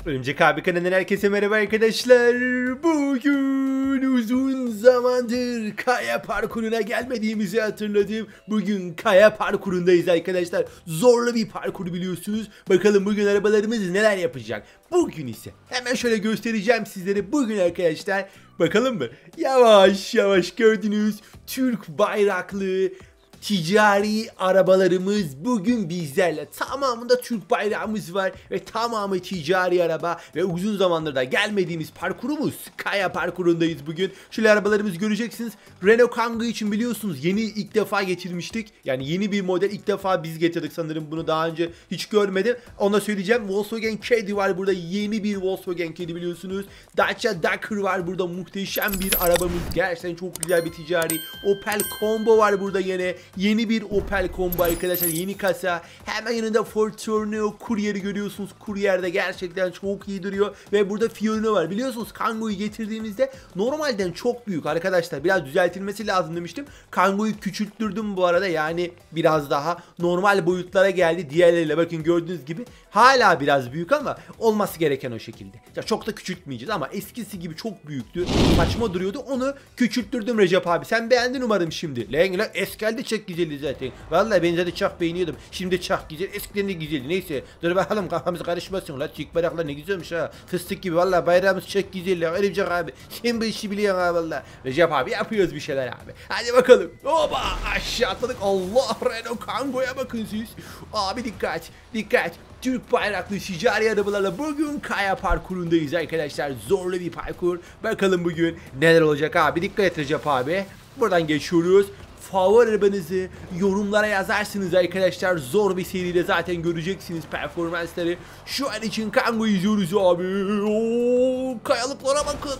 Örümcek abi kanalından herkese merhaba arkadaşlar. Bugün uzun zamandır kaya parkuruna gelmediğimizi hatırladım. Bugün kaya parkurundayız arkadaşlar. Zorlu bir parkur biliyorsunuz. Bakalım bugün arabalarımız neler yapacak. Bugün ise hemen şöyle göstereceğim sizlere. Bugün arkadaşlar bakalım mı? Yavaş yavaş gördünüz. Türk bayraklı ticari arabalarımız bugün bizlerle. Tamamında Türk bayrağımız var ve tamamı ticari araba ve uzun zamandır da gelmediğimiz parkurumuz kaya parkurundayız bugün. Şöyle arabalarımızı göreceksiniz. Renault Kangoo için biliyorsunuz yeni ilk defa getirmiştik. Yani yeni bir model ilk defa biz getirdik sanırım, bunu daha önce hiç görmedim. Ona söyleyeceğim. Volkswagen Caddy var burada, yeni bir Volkswagen Caddy biliyorsunuz. Dacia Duster var burada, muhteşem bir arabamız. Gerçekten çok güzel bir ticari. Opel Combo var burada yine. Yeni bir Opel Combo arkadaşlar, yeni kasa. Hemen yanında Ford Tourneo Courier'i görüyorsunuz. Courier de gerçekten çok iyi duruyor. Ve burada Fiorino var. Biliyorsunuz Kangoo'yu getirdiğimizde normalden çok büyük arkadaşlar. Biraz düzeltilmesi lazım demiştim. Kangoo'yu küçülttürdüm bu arada. Yani biraz daha normal boyutlara geldi. Diğerleriyle bakın gördüğünüz gibi hala biraz büyük ama olması gereken o şekilde. Ya çok da küçültmeyeceğiz ama eskisi gibi çok büyüktü. Saçma duruyordu. Onu küçülttürdüm Recep abi. Sen beğendin umarım şimdi. Lan eskilerde çok güzeldi zaten. Vallahi ben zaten çok beğeniyordum. Şimdi çok güzel. Eskiden de güzeldi. Neyse. Dur bakalım kafamız karışmasın. La Türk bayraklar ne güzelmiş ha. Fıstık gibi. Vallahi bayrağımız çok güzel. Örümcek abi. Sen bu işi biliyorsun ha vallahi. Recep abi yapıyoruz bir şeyler abi. Hadi bakalım. Oba aşağı atladık. Allah, Renault Kangoo'ya bakın siz. Abi dikkat. Dikkat. Türk bayraklı ticari arabalarla bugün kaya parkurundayız arkadaşlar. Zorlu bir parkur. Bakalım bugün neler olacak abi. Dikkat et Recep abi. Buradan geçiyoruz. Favori arabanızı yorumlara yazarsınız arkadaşlar. Zor bir seride zaten göreceksiniz performansları. Şu an için Kangoo izliyoruz abi. Oo, kayalıklara bakın.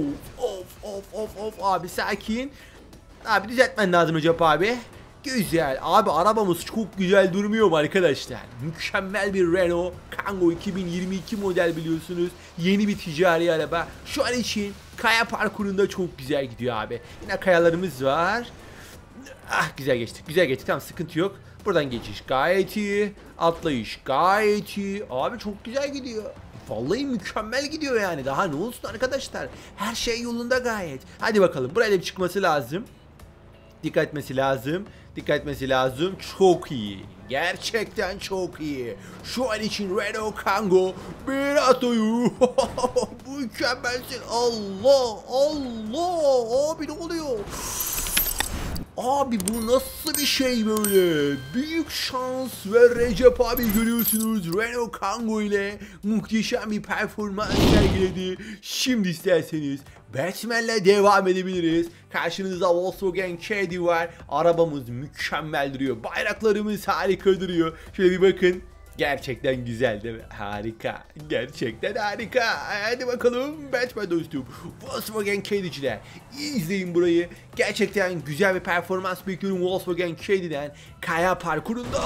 Of abi sakin. Abi düzeltmen lazım Recep abi. Güzel abi, arabamız çok güzel durmuyor mu arkadaşlar? Mükemmel bir Renault Kangoo 2022 model biliyorsunuz. Yeni bir ticari araba. Şu an için kaya parkurunda çok güzel gidiyor abi. Yine kayalarımız var. Ah güzel geçtik. Güzel geçtik, tamam sıkıntı yok. Buradan geçiş gayet iyi. Atlayış gayet iyi. Abi çok güzel gidiyor. Vallahi mükemmel gidiyor yani. Daha ne olsun arkadaşlar. Her şey yolunda gayet. Hadi bakalım, buraya bir çıkması lazım. Dikkat etmesi lazım. Dikkat etmesi lazım. Çok iyi. Gerçekten çok iyi. Şu an için Renault Kangoo bir atıyor. Mükemmelsin. Allah. Allah. Abi ne oluyor? Abi bu nasıl bir şey böyle? Büyük şans ve Recep abi görüyorsunuz Renault Kangoo ile muhteşem bir performans sergiledi. Şimdi isterseniz Batman'le devam edebiliriz. Karşınızda Volkswagen Caddy var. Arabamız mükemmel duruyor. Bayraklarımız harika duruyor. Şöyle bir bakın. Gerçekten güzel değil mi? Harika. Gerçekten harika. Hadi bakalım Batman dostum. Volkswagen Caddy'ciler. İzleyin burayı. Gerçekten güzel bir performans bekliyorum Volkswagen Caddy'den. Kaya parkurunda.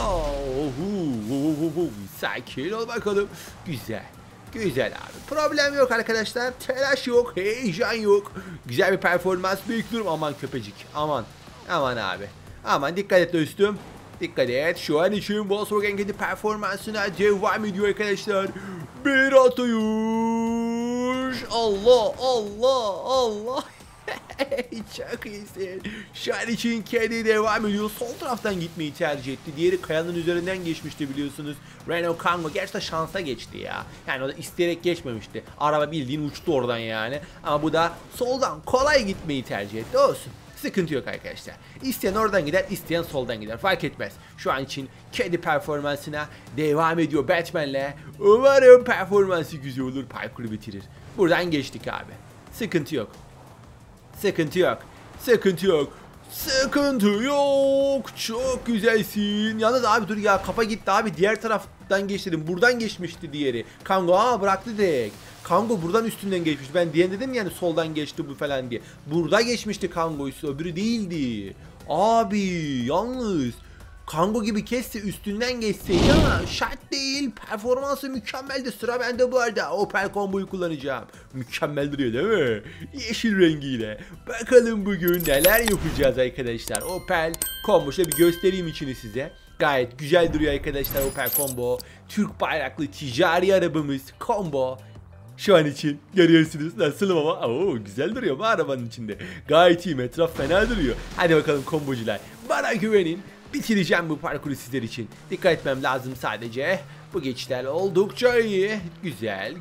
Sakin ol bakalım. Güzel. Güzel abi. Problem yok arkadaşlar. Telaş yok. Heyecan yok. Güzel bir performans bekliyorum. Aman köpecik. Aman. Aman abi. Aman dikkat et dostum. Dikkat et. Şu an için Volkswagen Caddy performansına devam ediyor arkadaşlar. Bir atıyor. Allah Allah Allah. Çok iyisin. Şu an için Caddy devam ediyor. Sol taraftan gitmeyi tercih etti. Diğeri kayanın üzerinden geçmişti biliyorsunuz. Renault Kangoo gerçekten şansa geçti ya. Yani o da isteyerek geçmemişti. Araba bildiğin uçtu oradan yani. Ama bu da soldan kolay gitmeyi tercih etti. Olsun. Sıkıntı yok arkadaşlar. İsteyen oradan gider, isteyen soldan gider. Fark etmez. Şu an için Caddy performansına devam ediyor Batman'le. Umarım performansı güzel olur, parkuru bitirir. Buradan geçtik abi. Sıkıntı yok. Sıkıntı yok. Sıkıntı yok. Sıkıntı yok. Çok güzelsin. Yalnız abi dur ya, kafa gitti abi. Diğer taraftan geç dedim. Buradan geçmişti diğeri. Kangoo bıraktı direkt. Kangoo buradan üstünden geçmiş. Ben diyen dedim yani soldan geçti bu falan diye. Burada geçmişti Kangoo'ysa, öbürü değildi. Abi yalnız Kangoo gibi kesse üstünden geçseydi ama şart değil. Performansı mükemmeldi. Sıra bende bu arada. Opel Combo'yu kullanacağım. Mükemmel duruyor değil mi? Yeşil rengiyle. Bakalım bugün neler yapacağız arkadaşlar. Opel Combo. Şöyle bir göstereyim içini size. Gayet güzel duruyor arkadaşlar Opel Combo. Türk bayraklı ticari arabamız Combo. Şu an için görüyorsunuz nasılım ama güzel duruyor bu arabanın içinde. Gayet iyi, etraf fena duruyor. Hadi bakalım kombocular, bana güvenin, bitireceğim bu parkuru sizler için. Dikkat etmem lazım sadece. Bu geçişler oldukça iyi. Güzel.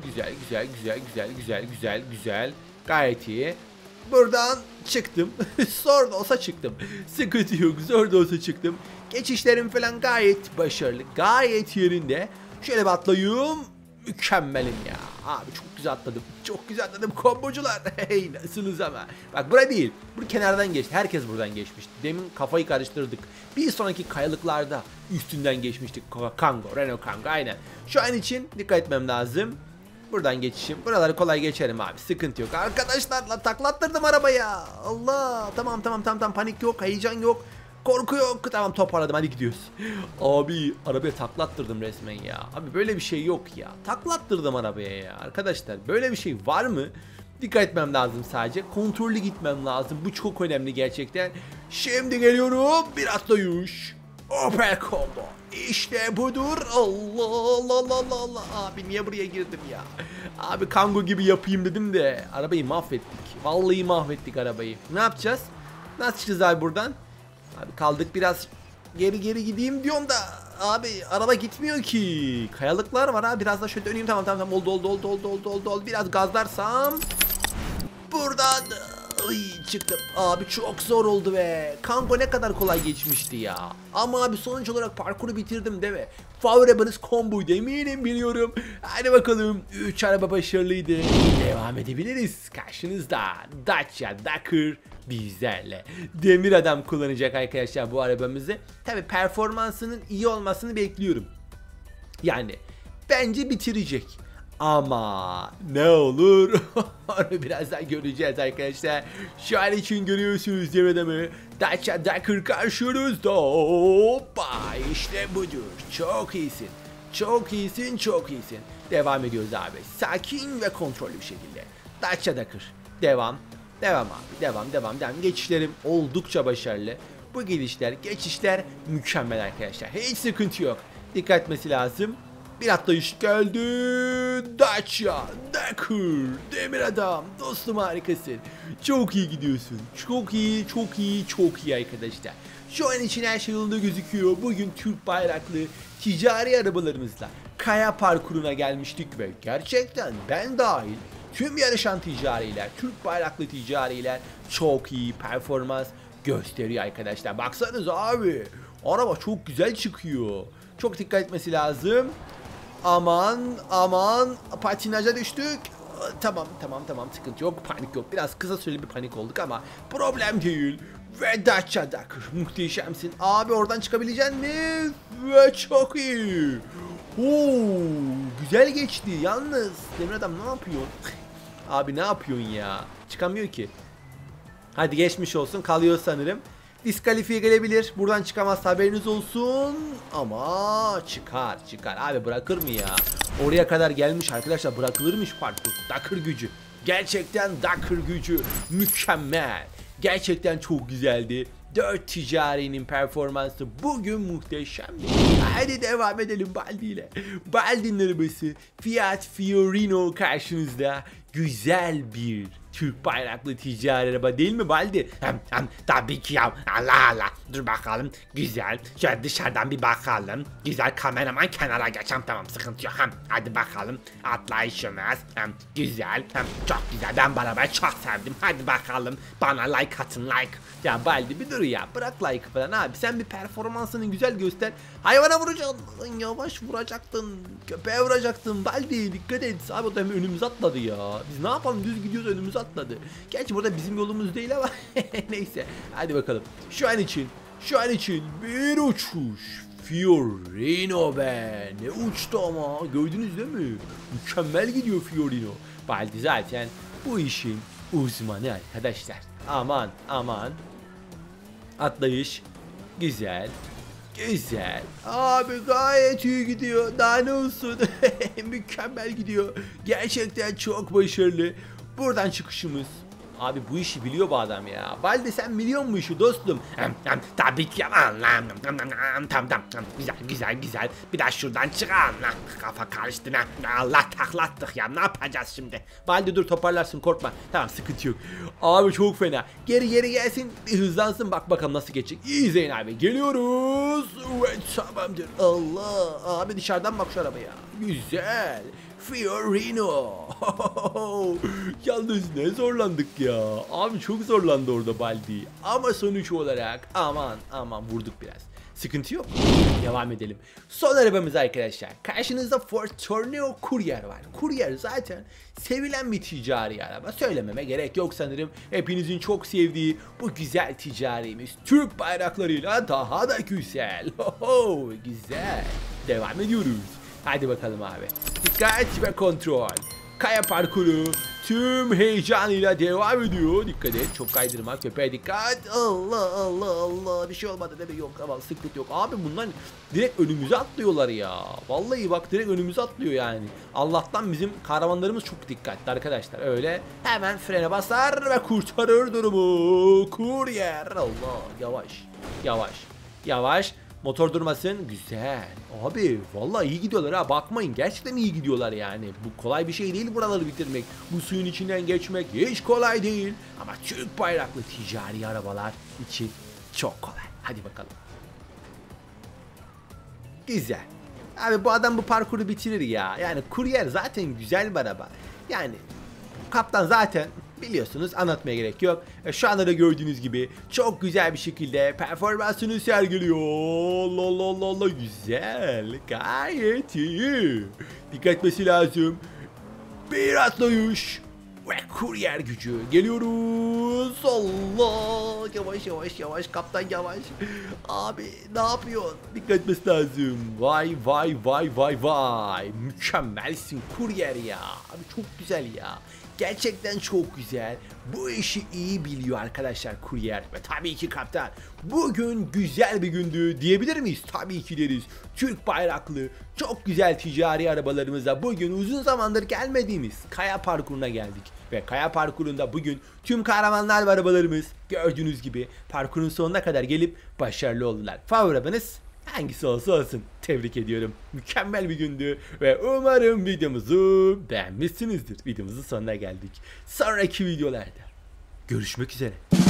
Gayet iyi. Buradan çıktım. Zor da olsa çıktım. Sıkıntı yok, zor da olsa çıktım. Geçişlerim falan gayet başarılı, gayet yerinde. Şöyle bir atlayayım. Mükemmelim ya. Abi çok güzel atladım. Çok güzel atladım kombocular. Hey nasılsınız ama. Bak bura değil. Bu kenardan geçti. Herkes buradan geçmişti. Demin kafayı karıştırdık. Bir sonraki kayalıklarda üstünden geçmiştik. Kangoo, Renault Kangoo aynen. Şu an için dikkat etmem lazım. Buradan geçişim. Buraları kolay geçerim abi. Sıkıntı yok. Arkadaşlarla taklattırdım arabaya. Allah. Tamam. Panik yok. Heyecan yok. Korku yok. Tamam, toparladım, hadi gidiyoruz. Abi arabaya taklattırdım resmen ya. Abi böyle bir şey yok ya. Taklattırdım arabaya ya. Arkadaşlar böyle bir şey var mı? Dikkat etmem lazım sadece. Kontrollü gitmem lazım. Bu çok önemli gerçekten. Şimdi geliyorum. Bir atlayış. Opel Combo. İşte budur. Allah. Abi niye buraya girdim ya? Abi Kangoo gibi yapayım dedim de arabayı mahvettik. Vallahi mahvettik arabayı. Ne yapacağız? Nasıl çıkacağız abi buradan? Abi kaldık biraz, geri gideyim diyorum da abi araba gitmiyor ki. Kayalıklar var abi, biraz da şöyle döneyim. Tamam oldu. Biraz gazlarsam buradan çıktım. Abi çok zor oldu be. Kangoo ne kadar kolay geçmişti ya. Ama abi sonuç olarak parkuru bitirdim değil mi? Favori arabanız Combo'ydu eminim, biliyorum. Hadi bakalım, 3 araba başarılıydı. Devam edebiliriz. Karşınızda Dacia Duster bizlerle. Demir Adam kullanacak arkadaşlar bu arabamızı. Tabi performansının iyi olmasını bekliyorum. Yani bence bitirecek. Ama ne olur onu birazdan göreceğiz arkadaşlar. Şu an için görüyorsunuz Demir Adam'ı. Dacia Duster karşınızda. Hoppa, işte budur. Çok iyisin. Çok iyisin. Devam ediyoruz abi. Sakin ve kontrollü bir şekilde. Dacia Duster. Devam abi. Devam. Geçişlerim oldukça başarılı. Bu geçişler mükemmel arkadaşlar. Hiç sıkıntı yok. Dikkat etmesi lazım. Bir atlayış geldi. Dacia Duster. Demir Adam. Dostum harikasın. Çok iyi gidiyorsun. Çok iyi arkadaşlar. Şu an için her şey yolunda gözüküyor. Bugün Türk bayraklı ticari arabalarımızla kaya parkuruna gelmiştik ve gerçekten ben dahil tüm yarışan ticariler, Türk bayraklı ticariler çok iyi performans gösteriyor arkadaşlar. Baksanıza abi, araba çok güzel çıkıyor. Çok dikkat etmesi lazım. Aman patinaja düştük. Tamam, sıkıntı yok, panik yok. Biraz kısa süreli bir panik olduk ama problem değil. Ve Dacia Duster muhteşemsin. Abi oradan çıkabilecek mi? Ve çok iyi. Güzel geçti yalnız. Demir Adam ne yapıyor? Abi ne yapıyorsun ya? Çıkamıyor ki. Hadi geçmiş olsun, kalıyor sanırım. Diskalifiye gelebilir. Buradan çıkamaz, haberiniz olsun. Ama çıkar. Abi bırakır mı ya? Oraya kadar gelmiş arkadaşlar, bırakılırmış parkur. Duster gücü. Gerçekten Duster gücü mükemmel. Gerçekten çok güzeldi. 4 ticarinin performansı bugün muhteşemdi. Hadi devam edelim Baldi ile. Baldi'nin arabası Fiat Fiorino karşınızda. Güzel bir Türk bayraklı ticari araba değil mi Baldi? Tabii ki ya. Allah. Dur bakalım. Güzel. Şöyle dışarıdan bir bakalım. Güzel, kameraman kenara geçem. Tamam, sıkıntı yok. Hadi bakalım. Atlayışımız. Güzel. Çok güzel. Ben bu arabayı çok sevdim. Hadi bakalım. Bana like atın, like. Ya Baldi bir dur ya. Bırak like falan abi. Sen bir performansını güzel göster. Hayvana vuracaktın. Yavaş vuracaktın. Köpeğe vuracaktın. Baldi dikkat et. Abi o da önümüze atladı ya. Biz ne yapalım? Düz gidiyoruz, önümüze atladı. Gerçi burada bizim yolumuz değil ama neyse. Hadi bakalım. Şu an için bir uçuş. Fiorino be. Ne uçtu ama. Gördünüz değil mi? Mükemmel gidiyor Fiorino. Baldi zaten bu işin uzmanı arkadaşlar. Aman. Atlayış. Güzel. Abi gayet iyi gidiyor. Daha ne olsun. Mükemmel gidiyor. Gerçekten çok başarılı. Buradan çıkışımız. Abi bu işi biliyor bu adam ya. Baldi sen biliyor musun işi dostum? Tabii ki Allah'ım. Tamam. Güzel. Bir daha şuradan çıkalım. Kafa karıştı. Allah taklattık ya. Ne yapacağız şimdi? Baldi dur toparlarsın korkma. Tamam sıkıntı yok. Abi çok fena. Geri gelsin bir hızlansın bak bakalım nasıl geçecek. İyi Zeyn abi geliyoruz. Evet tamamdır. Allah abi dışarıdan bak şu arabaya. Güzel. Fiorino. Yalnız ne zorlandık ya. Abi çok zorlandı orada Baldi. Ama sonuç olarak aman vurduk biraz. Sıkıntı yok. Devam edelim. Son arabamız arkadaşlar. Karşınızda Ford Tourneo Courier var. Courier zaten sevilen bir ticari araba. Söylememe gerek yok sanırım. Hepinizin çok sevdiği bu güzel ticarimiz. Türk bayraklarıyla daha da güzel. Güzel. Devam ediyoruz. Hadi bakalım abi. Dikkat ve kontrol. Kaya parkuru tüm heyecanıyla devam ediyor. Dikkat et. Çok kaydırma. Köpeğe dikkat. Allah. Bir şey olmadı değil mi? Yok ama sıkıntı yok. Abi bunlar direkt önümüze atlıyorlar ya. Vallahi bak direkt önümüze atlıyor yani. Allah'tan bizim kahramanlarımız çok dikkatli arkadaşlar. Öyle hemen frene basar ve kurtarır durumu. Kuryer. Allah. Yavaş. Motor durmasın. Güzel. Abi vallahi iyi gidiyorlar ha. Bakmayın gerçekten iyi gidiyorlar yani. Bu kolay bir şey değil buraları bitirmek. Bu suyun içinden geçmek hiç kolay değil. Ama Türk bayraklı ticari arabalar için çok kolay. Hadi bakalım. Güzel. Abi bu adam bu parkuru bitirir ya. Yani Courier zaten güzel bir araba. Yani kaptan zaten biliyorsunuz anlatmaya gerek yok. Şu anda da gördüğünüz gibi çok güzel bir şekilde performansını sergiliyor. Allah güzel. Gayet iyi. Dikkat etmesi lazım. Bir atlayış. Ve Courier gücü. Geliyoruz. Allah. Yavaş. Kaptan yavaş. Abi ne yapıyorsun? Dikkat etmesi lazım. Vay. Mükemmelsin Courier ya. Abi çok güzel ya. Gerçekten çok güzel. Bu işi iyi biliyor arkadaşlar Courier. Ve tabii ki kaptan. Bugün güzel bir gündü diyebilir miyiz? Tabii ki deriz. Türk bayraklı, çok güzel ticari arabalarımızla bugün uzun zamandır gelmediğimiz Kaya Parkuru'na geldik. Ve Kaya Parkuru'nda bugün tüm kahramanlar ve arabalarımız gördüğünüz gibi parkurun sonuna kadar gelip başarılı oldular. Favori arabanız hangisi olsun tebrik ediyorum. Mükemmel bir gündü ve umarım videomuzu beğenmişsinizdir. Videomuzun sonuna geldik. Sonraki videolarda görüşmek üzere.